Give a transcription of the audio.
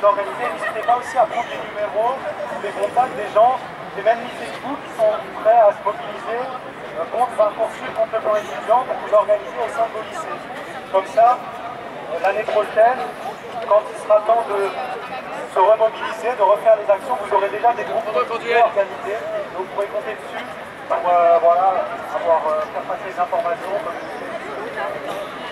organisez. N'hésitez pas aussi à prendre des numéros, des contacts des gens, et même mis Facebook qui sont prêts à se mobiliser contre le plan étudiant pour vous organiser au sein de vos lycées. Comme ça, l'année prochaine, quand il sera temps de se remobiliser, de refaire les actions, vous aurez déjà des groupes organisés, donc vous pourrez compter dessus pour voilà, faire passer les informations.